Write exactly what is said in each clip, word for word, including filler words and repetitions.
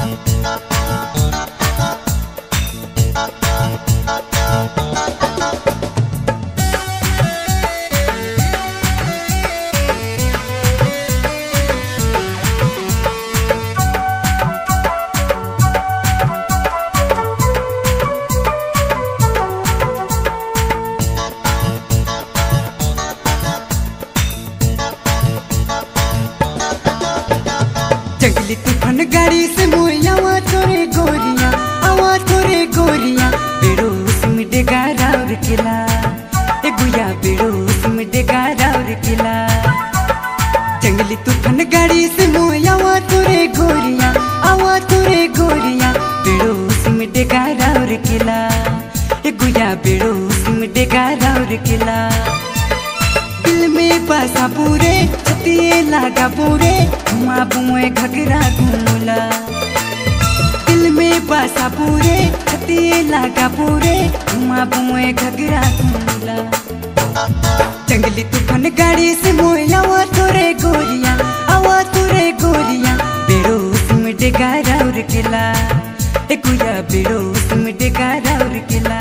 जंगली तूफान गाड़ी से मोया आवा तोरे गोरिया, आवा तोरे गोरिया, बेड़ोस में डेगा राउर किला, ए गुया बेड़ोस में डेगा राउर किला। जंगली तूफान गाड़ी से मोया आवा तोरे गोरिया, आवा तोरे गोरिया, बेड़ोस में डेगा राउर किला, ए गुया बेड़ोस में डेगा राउर किला। दिल में बसा पूरे छतिए लागा पूरे, धुआं बुए घगरा घूमला। दिल में बसा पूरे छतिए लागा पूरे, धुआं बुए घगरा घूमला। जंगली तूफान गाड़ी से मोया आवा तोरे गोरिया, आवा तोरे गोरिया, बेड़ोस में डेगा राउर किला, ए गुया बेड़ोस में डेगा राउर किला।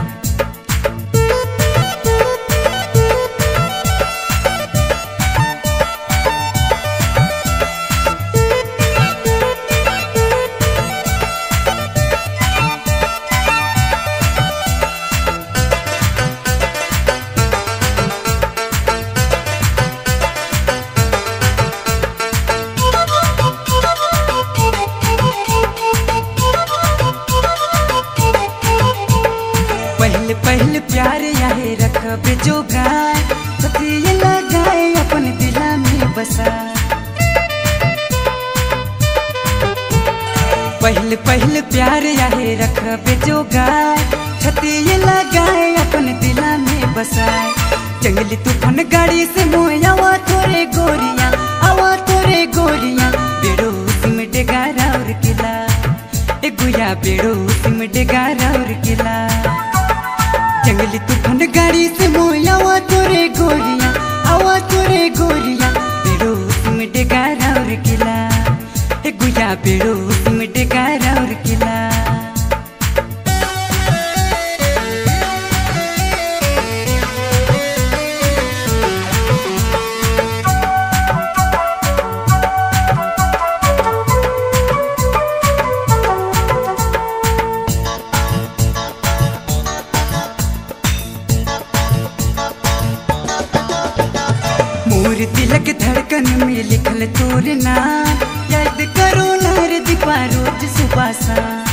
पहले पहले प्यार याहे रखबे जो गाय, सतिये लगाए अपन दिला में बसा। पहले पहले प्यार याहे रखबे जो गाय, छतिये लगाए अपन दिला में बसा। जंगली तूफान गाड़ी से मोया आवा तोरे गोरिया, आवा तोरे गोरिया, बेड़ोस में डेगा राउर किला, ए गुया बेड़ोस में डेगा राउर किला। जंगली तूफान गाड़ी से मोया आवा तोरे गोरिया, आवा तोरे गोरिया, बेड़ोस में डेगा राउर किला, ए गुया बेड़ोस में डेगा राउर किला। मोर तिलक धड़कन में लिखल तोर नाम, याद करो नहर दीपा रोज सुबह शाम।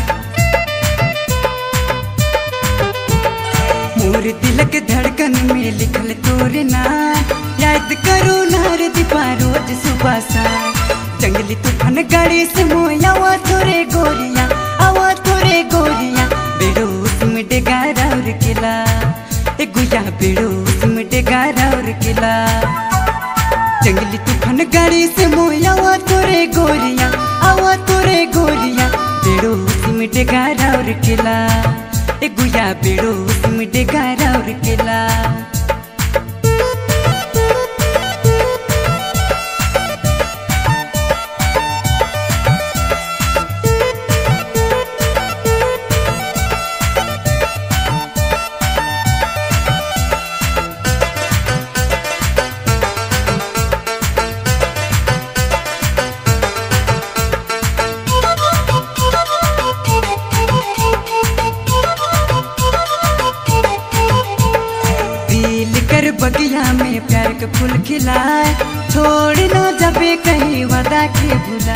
मोर तिलक धड़कन में लिखल तोर नाम, याद करो नहर दीपा रोज सुबह शाम। जंगली तूफान गाड़ी से मोया आवा तोरे गोरिया, आवा तोरे गोरिया, बेड़ोस में डेगा राउर किला, ए गुया बेड़ोस में डेगा राउर किला। जंगली तूफान गाड़ी से मोया आवा तोरे गोरिया, आवा तोरे गोरिया, बेड़ोस में डेगा राउर किला, ए गुया बेड़ोस में डेगा राउर किला। बगिया में प्यार के फूल खिलाए, छोड़ ना जाबे कहीं वादा के भुला।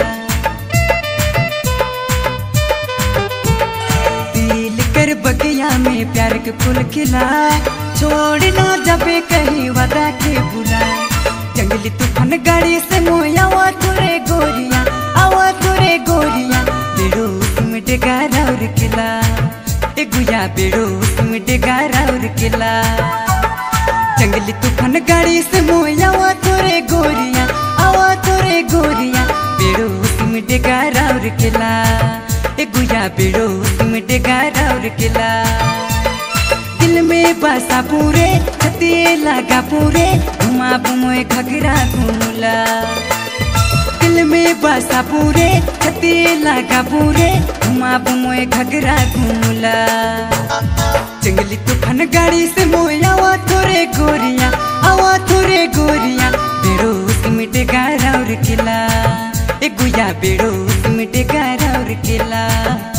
दिल कर बगिया में प्यार के फूल खिलाए, छोड़ ना जाबे कहीं वादा के भुला। जंगली तूफान गाड़ी से मोया आवा तोरे गोरिया, आवा तोरे गोरिया, बेड़ोस में डेगा राउर किला, ए गुया बेड़ोस में डेगा राउर किला। जंगली तूफान गाड़ी से मोया आवा तोरे गोरिया, आवा तोरे गोरिया, बेड़ोस में डेगा राउर किला, ए गुया बेड़ोस में डेगा राउर किला। दिल में बसा पूरे छतिए लागा पूरे, धुआं बुए घगरा घूमला। दिल दिल में बसा पूरे छते लगा पूरे घुमा मोए घगरा घूमला जंगली तूफान गाड़ी से मोए आवा थोरे गोरिया आवा थोरे गोरिया बेरोस मिटे गारा और किला ए गुया बेरोस मिटे गारा और किला।